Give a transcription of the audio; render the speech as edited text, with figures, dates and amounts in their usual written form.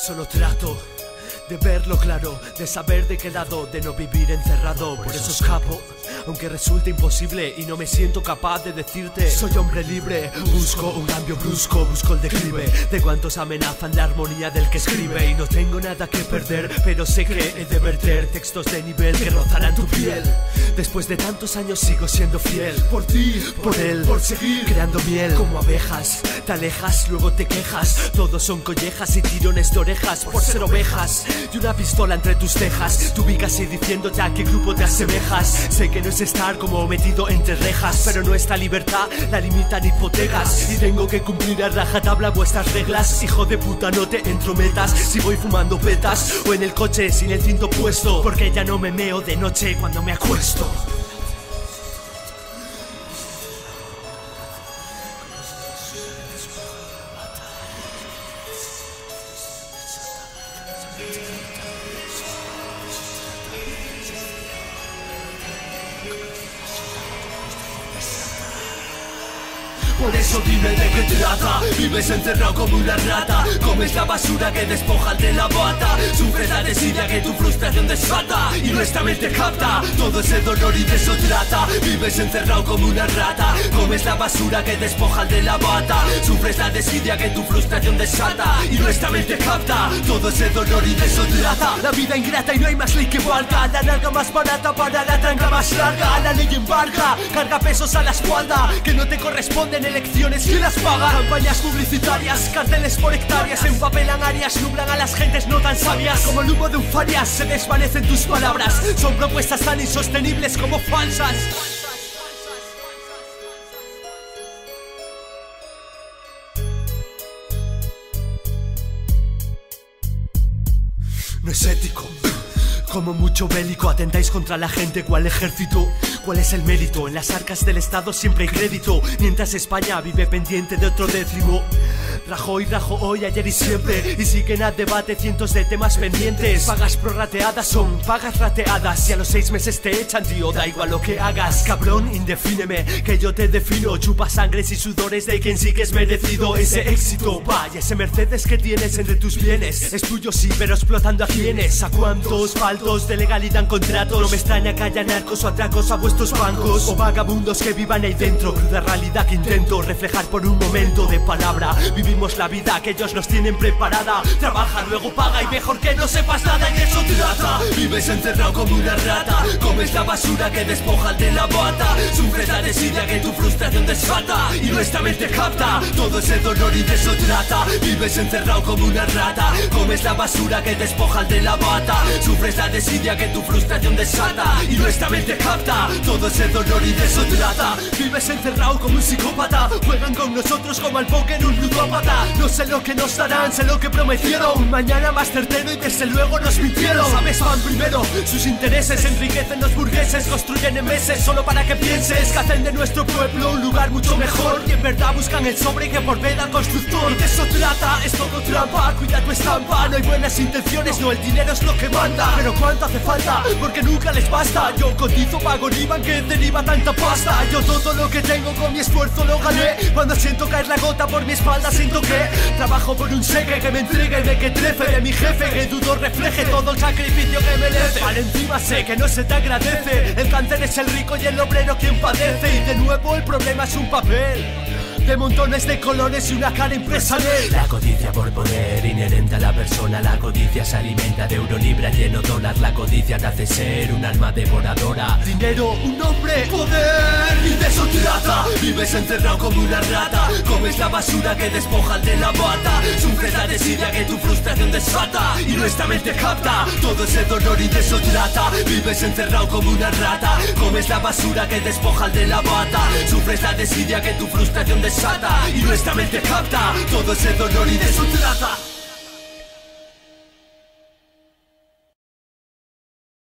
Solo trato de verlo claro, de saber de qué lado, de no vivir encerrado. Por eso escapo, aunque resulte imposible y no me siento capaz de decirte soy hombre libre. Busco un cambio brusco, busco el declive de cuantos amenazan la armonía del que escribe. Y no tengo nada que perder, pero sé que he de verter textos de nivel que rozarán tu piel. Después de tantos años sigo siendo fiel. Por ti, por él, por seguir creando miel. Como abejas, te alejas, luego te quejas. Todos son collejas y tirones de orejas por ser ovejas. Y una pistola entre tus cejas. Tú vigas y diciéndote a qué grupo te asemejas. Sé que no es estar como metido entre rejas, pero nuestra libertad la limitan hipotecas. Y tengo que cumplir a rajatabla vuestras reglas. Hijo de puta, no te entrometas si voy fumando petas o en el coche sin el cinto puesto, porque ya no me meo de noche cuando me acuesto. Por eso dime de qué trata. Vives encerrado como una rata. Comes la basura que despoja al de la bata. Sufres la desidia que tu frustración desata. Y nuestra mente capta todo ese dolor y de eso trata. Vives encerrado como una rata. Comes la basura que despoja al de la bata. Sufres la desidia que tu frustración desata. Y nuestra mente capta todo ese dolor y de eso trata. La vida ingrata y no hay más ley que valga. La nalga más barata para la tranca más larga. La ley embarga, carga pesos a la espalda que no te corresponden. Elecciones, ¿quién las paga? Campañas publicitarias, carteles por hectáreas. Empapelan áreas, nublan a las gentes no tan sabias. Como el humo de un farias se desvanecen tus palabras. Son propuestas tan insostenibles como falsas. No es ético, como mucho bélico. Atentáis contra la gente, ¿cuál ejército? ¿Cuál es el mérito? En las arcas del Estado siempre hay crédito, mientras España vive pendiente de otro décimo. Rajoy, hoy, ayer y siempre. Y siguen a debate cientos de temas pendientes. Pagas prorrateadas son pagas rateadas. Y a los 6 meses te echan, tío, da igual lo que hagas. Cabrón, indefíneme, que yo te defino. Chupa sangres y sudores de quien sí que es merecido ese éxito. Vaya, ese Mercedes que tienes entre tus bienes es tuyo sí, pero explotando a quienes. ¿A cuántos faltos de legalidad en contratos? No me extraña que haya narcos o atracos a vuestros bancos, o vagabundos que vivan ahí dentro. Cruda realidad que intento reflejar por un momento de palabra. Vivimos la vida que ellos nos tienen preparada. Trabaja, luego paga y mejor que no sepas nada. Y eso trata. Vives encerrado como una rata. Comes la basura que despoja al de la bata. Sufres la desidia que tu frustración desata. Y nuestra mente capta todo ese dolor y de eso trata. Vives encerrado como una rata. Comes la basura que despoja al de la bata. Sufres la desidia que tu frustración desata. Y nuestra mente capta todo ese dolor y de eso trata. Vives encerrado como un psicópata. Juegan con nosotros como al póker un ludópata. No sé lo que nos darán, sé lo que prometieron. Un mañana más certero y desde luego nos mintieron. Sabes, van primero, sus intereses enriquecen los burgueses. Construyen en meses solo para que pienses que hacen de nuestro pueblo un lugar mucho mejor. Y en verdad buscan el sobre que por veda constructor. Y de eso trata, es todo trampa. Cuida tu estampa, no hay buenas intenciones. No, el dinero es lo que manda. Pero ¿cuánto hace falta? Porque nunca les basta. Yo cotizo, pago el IVA que deriva tanta pasta. Yo todo lo que tengo con mi esfuerzo lo gané. Cuando siento caer la gota por mi espalda siento que trabajo por un seque que me entregue de que trefe de mi jefe, que dudo refleje todo el sacrificio que merece. Para encima sé que no se te agradece. El cáncer es el rico y el obrero quien padece. Y de nuevo el problema es un papel de montones de colores y una cara impresa en él. La codicia por poder, inherente a la persona. La codicia se alimenta de euro libra lleno dólar. La codicia te hace ser un alma devoradora. Dinero, un hombre, poder. Y de eso trata. Vives encerrado como una rata. Comes la basura que despoja al de la bata. Sufres la desidia que tu frustración desata. Y nuestra mente capta todo ese dolor y de eso trata. Vives encerrado como una rata. Comes la basura que despoja al de la bata. Sufres la desidia que tu frustración desata. Y nuestra mente capta todo ese dolor y de eso trata.